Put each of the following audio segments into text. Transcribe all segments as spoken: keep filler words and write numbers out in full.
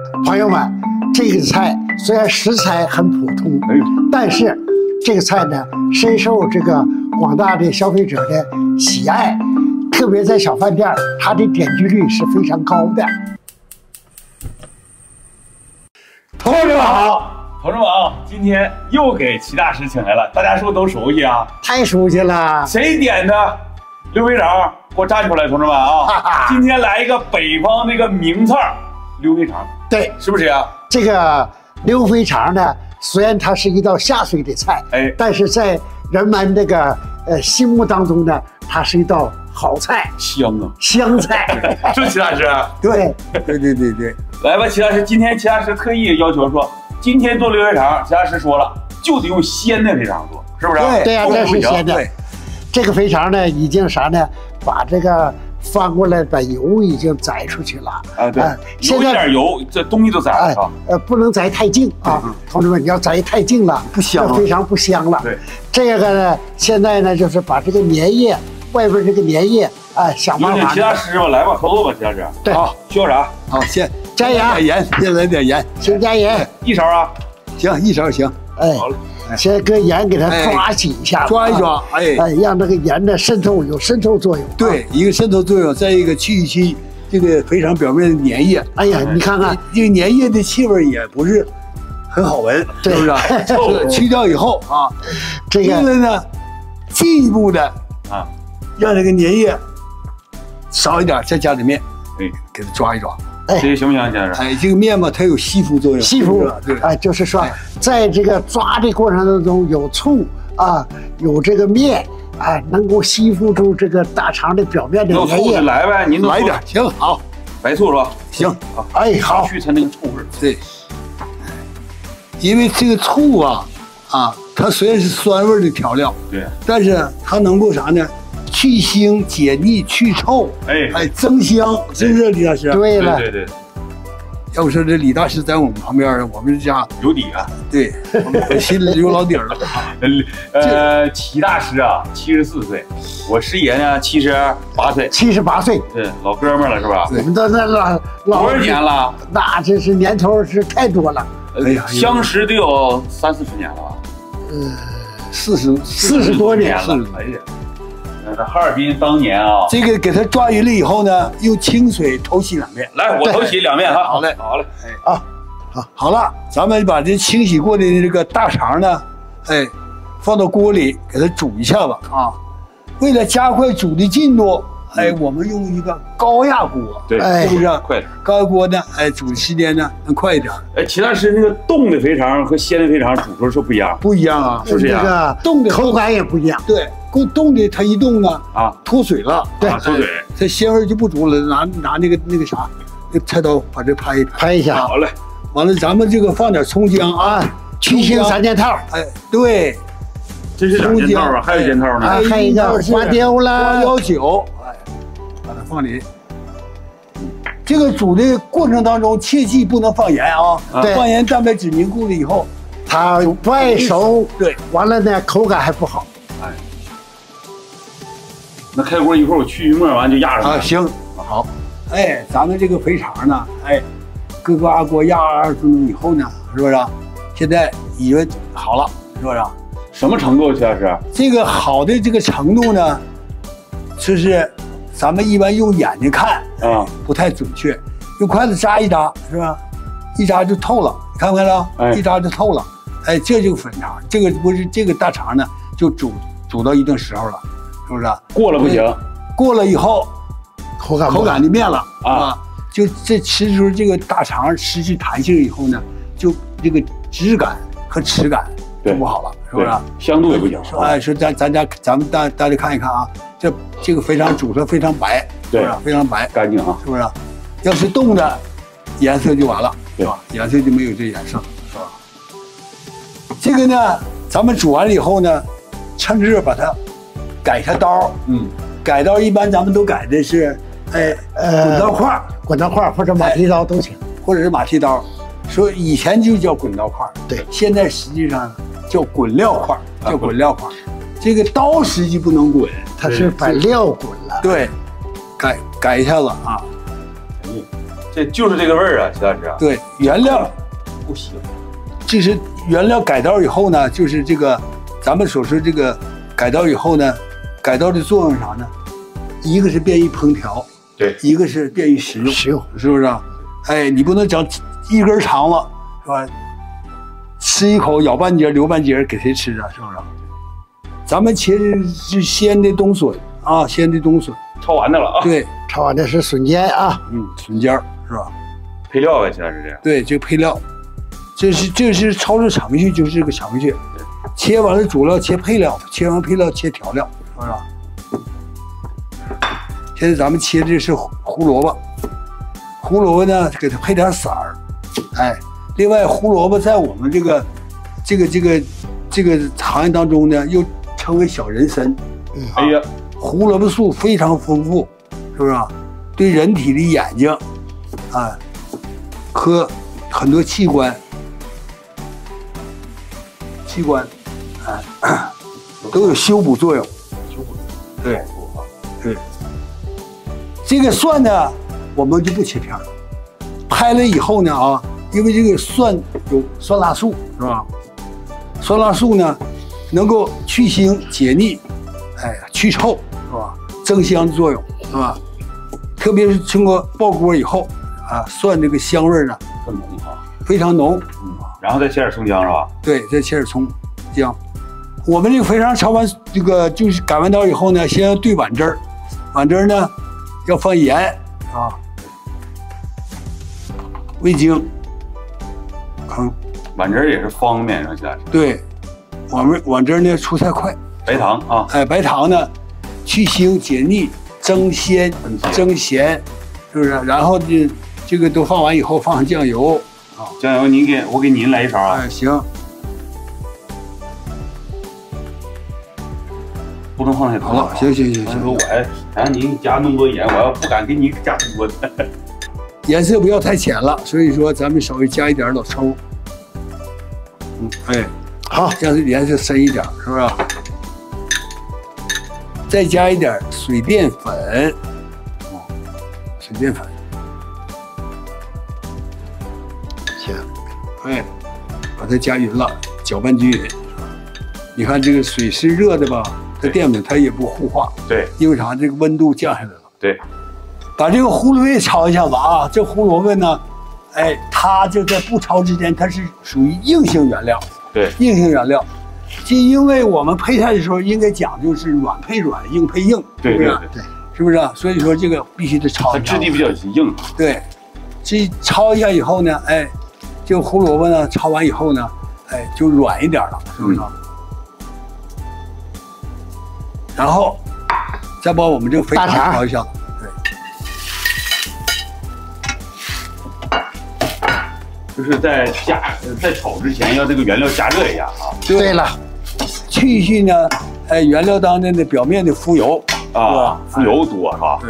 朋友们，这个菜虽然食材很普通，但是这个菜呢深受这个广大的消费者的喜爱，特别在小饭店，它的点击率是非常高的。 同志们好，同志们啊，今天又给齐大师请来了，大家是不是都熟悉啊？ 太熟悉了。 谁点的溜肥肠？给我站出来，同志们啊！今天来一个北方那个名菜溜肥肠， 对， 是不是啊？ 这个溜肥肠呢，虽然它是一道下水的菜，哎，但是在人们这个呃心目当中呢，它是一道好菜， 香啊， 香菜， 是不是齐大师？ 对， 对对对对。 来吧，齐大师，今天齐大师特意要求说，今天做溜肥肠，齐大师说了，就得用鲜的肥肠做，是不是？ 对对呀，这是鲜的。对，这个肥肠呢，已经啥呢？把这个翻过来，把油已经摘出去了。 啊，对，现在点油，这东西都摘了啊。 呃，不能摘太净啊，同志们，你要摘太净了， 不香， 非常不香了。 对， 这个呢，现在呢，就是把这个粘液外边这个粘液啊，想办法。 齐大师吧，来吧，操作吧，齐大师。 对， 好，需要啥？ 好，先加盐， 点盐，先来点盐， 先加盐， 一勺啊。 行，一勺行。 哎，好了。先搁盐给它抓紧一下， 抓一抓，哎哎，让这个盐呢渗透有渗透作用。 对，一个渗透作用，再一个去一去这个肥肠表面的粘液。 哎呀，你看看这个粘液的气味也不是很好闻，是不是？去掉以后啊， 这个呢，进一步的啊，让这个粘液少一点，再加点面，哎，给它抓一抓。 哎，这个行不行，先生？ 哎，这个面嘛，它有吸附作用。 吸附，对，哎，就是说，在这个抓的过程当中，有醋啊，有这个面，哎，能够吸附住这个大肠的表面的粘液。 来呗，您来点，行，好， 白醋是吧？ 行， 好， 哎，好， 去它那个臭味。 对，因为这个醋啊，啊，它虽然是酸味的调料， 对， 但是它能够啥呢？去腥、解腻、去臭，哎哎，增香，是不是李大师？ 对了， 对对。 要不说这李大师在我们旁边，我们家有底啊。 对，我们心里有老底儿了。 呃，齐大师啊，七十四岁，我师爷呢，七十八岁。 七十八岁， 对，老哥们儿了是吧？ 我们都那老老多少年了？ 那真是年头是太多了。 哎呀，相识得有三四十年了吧？ 呃， 四十四十多年了。哎呀。那哈尔滨当年啊， 这个给它抓匀了以后呢，用清水头洗两遍。 来，我头洗两遍哈。 好嘞， 好嘞。 哎啊，好，好了，咱们把这清洗过的这个大肠呢，哎，放到锅里给它煮一下子啊。为了加快煮的进度，哎，我们用一个高压锅， 对， 是不是？ 快点。 高压锅呢，哎，煮的时间呢能快一点。 哎，齐大师，那个冻的肥肠和鲜的肥肠煮出来是不一样？ 不一样啊， 是不是呀？ 这个冻的口感也不一样。 对。够冻的，它一冻呢，啊，脱水了， 对， 脱水， 它鲜味就不足了。拿拿那个那个啥，那菜刀把这拍一拍一下， 好嘞。 完了，咱们这个放点葱姜啊， 去腥三件套。 哎，对， 这是两件套啊，还有一件套呢， 还有一个花雕啦， 花雕酒，哎，把它放里。这个煮的过程当中，切记不能放盐啊，放盐蛋白质凝固了以后， 它不爱熟， 对， 完了呢，口感还不好。 哎，那开锅一会儿我去沫完就压上啊，行，好，哎，咱们这个肥肠呢，哎，搁高压锅压二十分钟以后呢，是不是？现在已经好了，是不是？ 什么程度，齐老师？ 这个好的这个程度呢，就是咱们一般用眼睛看啊，不太准确，用筷子扎一扎，是吧？一扎就透了，你看没看到？哎，一扎就透了，哎，这就是粉肠，这个不是这个大肠呢，就煮煮到一定时候了。是不是？ 过了不行， 过了以后， 口感口感就变了啊！ 就这吃出这个大肠失去弹性以后呢，就这个质感和齿感就不好了，是不是？ 香度也不行。 哎，说咱咱家咱们大大家看一看啊，这这个肥肠煮出来非常白，是不是？非常白， 干净啊， 是不是？要是冻的，颜色就完了，是吧？颜色就没有这颜色，是吧？这个呢，咱们煮完了以后呢，趁热把它。改下刀，嗯，改刀一般咱们都改的是，哎，呃，滚刀块， 滚刀块或者马蹄刀都行， 或者是马蹄刀。说以前就叫滚刀块， 对， 现在实际上叫滚料块，叫滚料块。这个刀实际不能滚， 它是把料滚了。 对，改改一下子啊。 这就是这个味儿啊，徐老师啊。 对，原料不行， 就是原料改刀以后呢，就是这个咱们所说这个改刀以后呢，改刀的作用是啥呢？一个是便于烹调， 对， 一个是便于食用， 食用是不是啊？哎，你不能整一根肠子，是吧？吃一口咬半截留半截给谁吃啊？是不是？咱们切的是鲜的冬笋啊，鲜的冬笋， 焯完的了啊。 对， 炒完的是笋尖啊， 嗯，笋尖是吧？ 配料呗，现在是这样。 对，这配料，这是这是操作程序，就是这个程序。切完了主料，切配料，切完配料切调料，是不是？现在咱们切的是胡萝卜，胡萝卜呢给它配点色儿，哎，另外胡萝卜在我们这个这个这个这个行业当中呢，又称为小人参。 嗯， 哎呀， 胡萝卜素非常丰富，是不是？对人体的眼睛，啊，和很多器官器官，啊，都有修补作用。 修补。 对，对。这个蒜呢，我们就不切片了。拍了以后呢，啊，因为这个蒜有酸辣素，是吧？酸辣素呢，能够去腥解腻，哎呀，去臭，是吧？增香的作用，是吧？特别是经过爆锅以后，啊，蒜这个香味呢， 很浓啊， 非常浓。 嗯，然后再切点葱姜是吧？ 对，再切点葱姜。我们这个肥肠炒完这个就是改完刀以后呢，先要兑碗汁儿，碗汁儿呢要放盐啊，味精，嗯， 碗汁儿也是方便，是吧？ 对，我们碗汁儿呢出菜快。 白糖啊， 哎，白糖呢去腥解腻、增鲜、增咸，是不是？然后呢，这个都放完以后放上酱油啊， 酱油您给我给您来一勺啊。 哎，行。 不能放太多。 好了，行行行行。 说我还让您加那么多盐，我要不敢给你加多的。 颜色不要太浅了，所以说咱们稍微加一点老抽。嗯，哎， 好， 这样颜色深一点，是不是？再加一点水淀粉，哦，水淀粉。 行， 哎，把它加匀了，搅拌均匀。你看这个水是热的吧？它淀粉它也不糊化。 对， 因为啥？这个温度降下来了。 对， 把这个胡萝卜也焯一下子啊。这胡萝卜呢，哎，它就在不焯之前，它是属于硬性原料。 对， 硬性原料。就因为我们配菜的时候应该讲究是软配软，硬配硬， 对对对对， 是不是？所以说这个必须得焯一下。 它质地比较硬。 对，这焯一下以后呢，哎，这个胡萝卜呢焯完以后呢，哎，就软一点了，是不是？嗯，然后再把我们这个肥肠焯一下子。 就是在加在炒之前要这个原料加热一下啊。 对了， 去去呢，哎，原料当中的表面的浮油啊，浮油多是吧？ 对，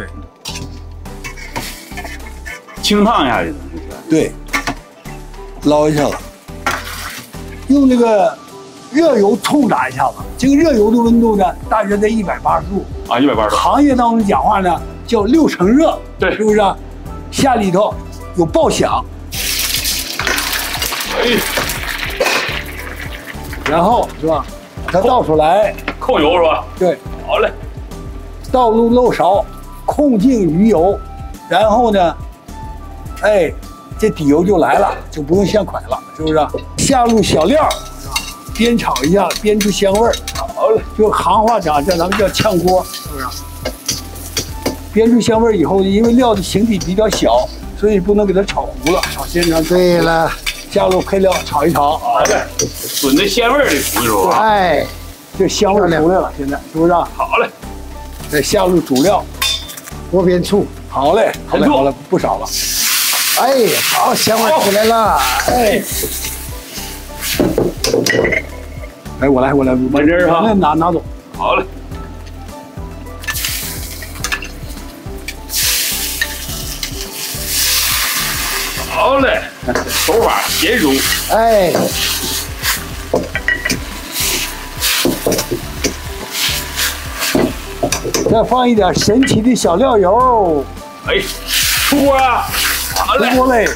清烫一下就对，捞一下子，用这个热油冲炸一下子。这个热油的温度呢，大约在一百八十度啊，一百八十度。 行业当中讲话呢，叫六成热， 对， 是不是？下里头有爆响。 哎， 然后是吧？把它倒出来， 扣油是吧？ 对， 好嘞。 倒入漏勺，控净鱼油，然后呢，哎，这底油就来了，就不用现㧟了，是不是？下入小料，是吧？煸炒一下，煸出香味儿。好嘞，就行话讲，叫咱们叫炝锅，是不是？煸出香味儿以后，因为料的形体比较小，所以不能给它炒糊了，炒时间长。 对了。 加入配料炒一炒， 好嘞，笋的鲜味儿得出来吧？ 哎， 这香味出来了，现在是不是？ 好嘞， 再下入主料， 锅边醋， 好嘞，好嘞，好了，不少了。 哎，好，香味出来了，哎， 哎，我来，我来， 完汁儿哈， 那拿拿走。 好嘞。好嘞，手法娴熟。 哎， 再放一点神奇的小料油。 哎，出锅啊！ 好嘞， 不嘞。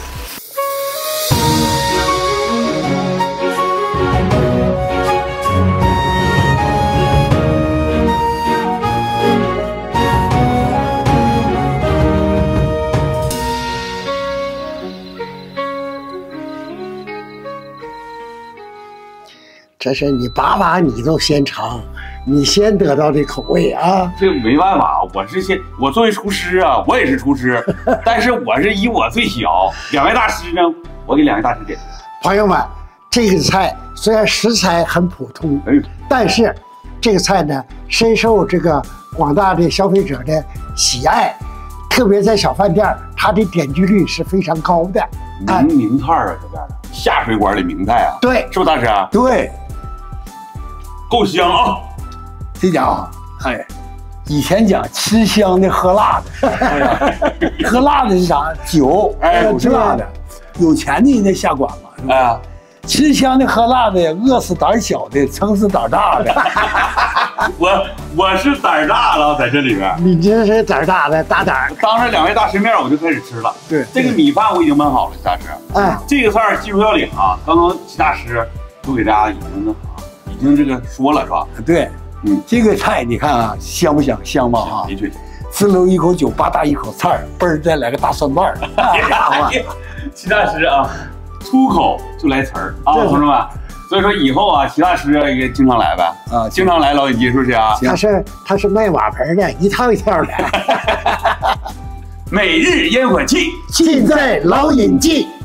这是你把把你都先尝，你先得到的口味啊！ 这没办法，我是先，我作为厨师啊，我也是厨师，但是我是以我最小，两位大师呢，我给两位大师点。 朋友们，这个菜虽然食材很普通，哎，但是这个菜呢，深受这个广大的消费者的喜爱，特别在小饭店，它的点击率是非常高的。 名名菜啊，这边的下水管里名菜啊， 对， 是不是大师啊？ 对。 够香啊！ 这家伙，哎，以前讲吃香的喝辣的，喝辣的是啥？酒，哎，吃辣的，有钱的人家下馆嘛，是吧？哎，吃香的喝辣的，饿死胆小的，撑死胆大的。 我我是胆大了，在这里边。 你这是胆大的，大胆。 当着两位大师面，我就开始吃了。 对， 这个米饭我已经焖好了，大师。 哎， 这个菜技术要领啊！刚刚齐大师都给大家已经那。已经这个说了是吧？ 对，嗯，这个菜你看啊，香不香？香吧哈！ 的确， 滋溜一口酒，吧嗒一口菜，嘣儿再来个大蒜瓣儿。 齐大师啊，出口就来词儿啊，同志们。所以说以后啊，齐大师也经常来呗啊，经常来老尹记是不是啊？ 他是他是卖瓦盆的，一套一套的。 每日烟火气， 尽在老尹记。